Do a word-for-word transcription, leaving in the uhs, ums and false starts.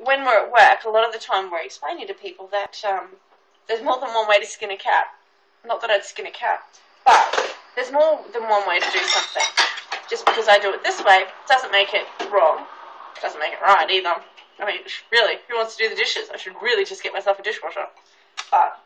when we're at work, a lot of the time we're explaining to people that um, there's more than one way to skin a cat. Not that I'd skin a cat, but there's more than one way to do something. Just because I do it this way doesn't make it wrong. Doesn't make it right either. I mean, really, who wants to do the dishes? I should really just get myself a dishwasher. But